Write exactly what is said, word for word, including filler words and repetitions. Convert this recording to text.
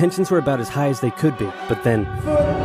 tensions were about as high as they could be, but then...